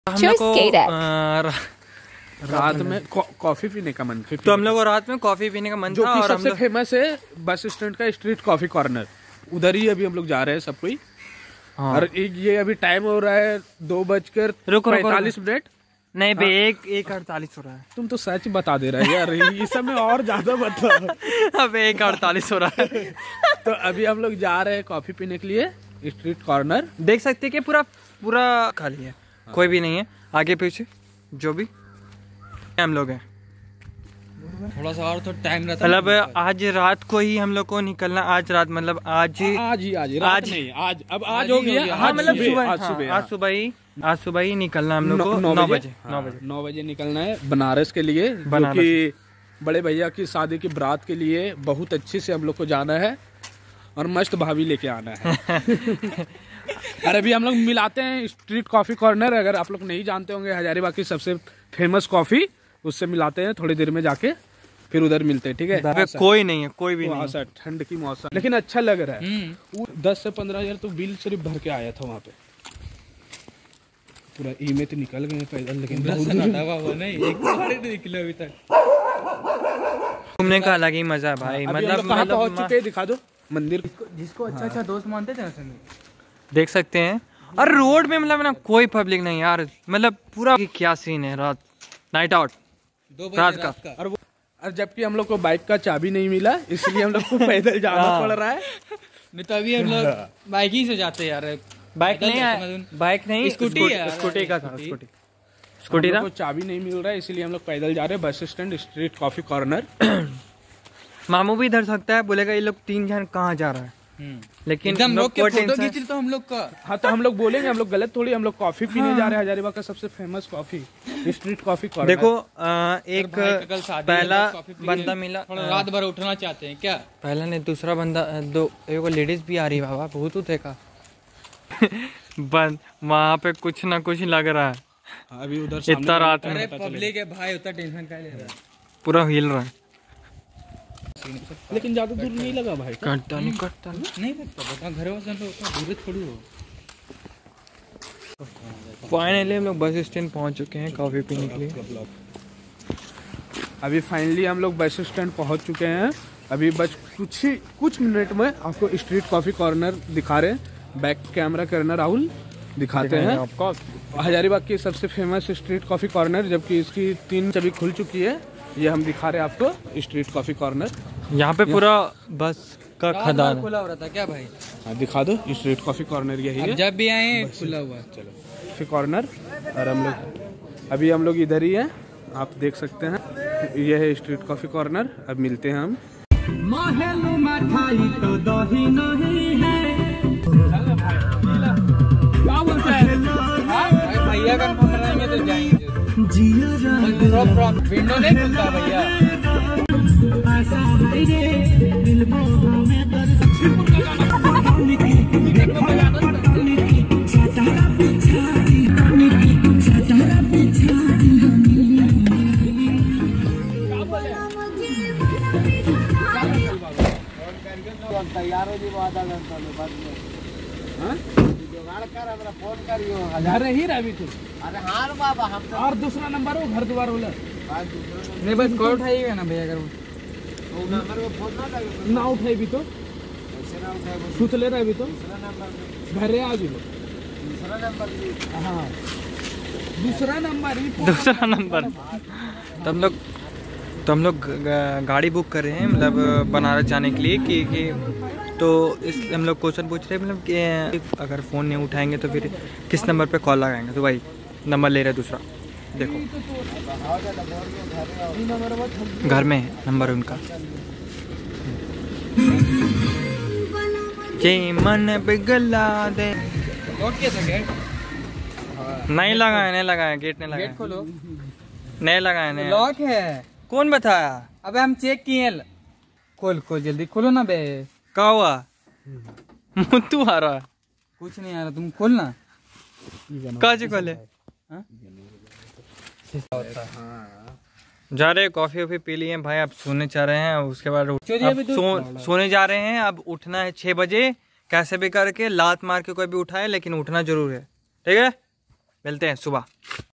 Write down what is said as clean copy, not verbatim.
हम लोग को रात में कॉफी पीने का मन, तो हम लोग को रात में कॉफी पीने का मन जो था। कि और सबसे फेमस है बस स्टैंड का स्ट्रीट कॉफी कॉर्नर, उधर ही अभी हम लोग जा रहे हैं सब कोई। हाँ। और ये अभी टाइम हो रहा है 2:45। नहीं बे, 1:48 हो रहा है। तुम तो सच बता दे रहे यार, ये सब में और ज्यादा बता। अब 1:48 हो रहा है। तो अभी हम लोग जा रहे हैं कॉफी पीने के लिए स्ट्रीट कॉर्नर। देख सकते हैं कि पूरा खाली है, कोई भी नहीं है आगे पीछे, जो भी हम लोग हैं। थोड़ा सा और तो टाइम रहता मतलब आज रात को ही हम लोग को निकलना, आज रात मतलब आज हो गया। हाँ मतलब आज सुबह ही निकलना हम लोग को 9 बजे। 9 बजे निकलना है बनारस के लिए, क्योंकि बड़े भैया की शादी की बारात के लिए बहुत अच्छे से हम लोग को जाना है और मस्त भाभी लेके आना है। और अभी हम लोग मिलाते हैं स्ट्रीट कॉफी कॉर्नर। अगर आप लोग नहीं जानते होंगे, हजारीबाग की सबसे फेमस कॉफी, उससे मिलाते हैं थोड़ी देर में जाके, फिर उधर मिलते हैं। ठीक है, कोई नहीं है, कोई भी नहीं है। ठंड की मौसम, लेकिन अच्छा लग रहा है। 10 से 15 हजार तो बिल सिर्फ भर के आया था वहाँ पे। पूरा ई में तो निकल गए पैदल, लेकिन निकले अभी तक। घूमने का अलग ही मजा है भाई। मतलब पहुंच चुके हैं, दिखा दो मंदिर जिसको अच्छा दोस्त मानते थे, देख सकते हैं। और रोड में मतलब ना कोई पब्लिक नहीं यार, मतलब पूरा क्या सीन है। रात नाइट आउट, रात का। और जबकि हम लोग को बाइक का चाबी नहीं मिला, इसलिए हम लोग को पैदल जाना पड़ रहा है। नहीं तो अभी हम लोग बाइक ही से जाते यार। बाइक नहीं, स्कूटी का था। स्कूटी था, चाबी नहीं मिल रहा है, इसलिए हम लोग पैदल जा रहे हैं bus stand street coffee corner. मामू भी इधर सकता है, बोलेगा ये लोग 3 जन कहाँ जा रहा है, लेकिन हम लोग फोटो खींच रहे तो हम लोग का। हाँ, तो हम लोग बोलेंगे, हम लोग गलत थोड़ी। हम लोग कॉफी पीने जा रहे हैं, हजारीबाग का सबसे famous coffee street coffee corner. देखो एक पहला बंदा मिला, रात भर उठना चाहते हैं क्या? पहला नहीं, दूसरा बंदा, एक लेडीज भी आ रही है बाबा, बहुत देखा। बंद वहाँ पे कुछ ना कुछ लग रहा है अभी उधर इतना रात में। पब्लिक है भाई, उतना टेंशन क्या ले रहा है, पूरा हिल रहा है। लेकिन ज्यादा दूर नहीं लगा भाई, कटता नहीं लगता घर से दूर थोड़ी हो। फाइनली हम लोग बस स्टैंड पहुंच चुके हैं कॉफी पीने के लिए। अभी फाइनली हम लोग बस स्टैंड पहुंच चुके हैं। अभी बस कुछ मिनट में आपको स्ट्रीट कॉफी कॉर्नर दिखा रहे हैं। बैक कैमरा करना राहुल, दिखाते हैं आपको हजारीबाग की सबसे फेमस स्ट्रीट कॉफी कॉर्नर, जबकि इसकी 3 चाबी खुल चुकी है। ये हम दिखा रहे हैं आपको स्ट्रीट कॉफी कॉर्नर। यहाँ पे पूरा बस का खदान खुला हो रहा था क्या भाई? हाँ, दिखा दो स्ट्रीट कॉफी कॉर्नर यही है। जब भी आए खुला हुआ। चलो कॉफी कॉर्नर, और हम लोग इधर ही हैं, आप देख सकते हैं। ये है स्ट्रीट कॉफी कॉर्नर। अब मिलते हैं हम। भैया का फोन रहेंगे तो जाएंगे। विंडो नहीं खुलता भैया। तैयार हो जी, आधा घंटा में बाद में। फोन करियो घर ही रही तू। अरे हाँ बाबा, हम तो और दूसरा नंबर हो घर द्वार वाला नहीं, बस कॉल उठाइएगा ना भैया। अगर वो नंबर में फोन ना उठाई भी तो ऐसे ना उठाए, सुतले रहे भी तो दूसरा नंबर घर आ जी, दूसरा नंबर। हाँ, दूसरा नंबर तो हम लोग गाड़ी बुक कर रहे हैं, मतलब बनारस जाने के लिए कि तो इस हम लोग क्वेश्चन पूछ रहे हैं, मतलब कि अगर फ़ोन नहीं उठाएंगे तो फिर किस नंबर पे कॉल लगाएंगे। तो भाई नंबर ले रहे दूसरा, देखो घर में है नंबर उनका। जे मन बिगला दे। नहीं लगाया गेट नहीं लगाया। गेट खोलो। नहीं लगाया, नहीं लॉक है। कौन बताया? अबे हम चेक किए। खोल जल्दी खोलो ना बे। क्या हुआ? मुत्तू आ रहा। कुछ नहीं आ रहा, तुम खोलना। काजी खोले जा रहे, कॉफी वॉफी पी लिए भाई। अब सोने जा रहे हैं, उसके बाद सोने जा रहे हैं। अब उठना है 6 बजे, कैसे भी करके लात मार के कोई भी उठाए, लेकिन उठना जरूर है। ठीक है। मिलते हैं सुबह।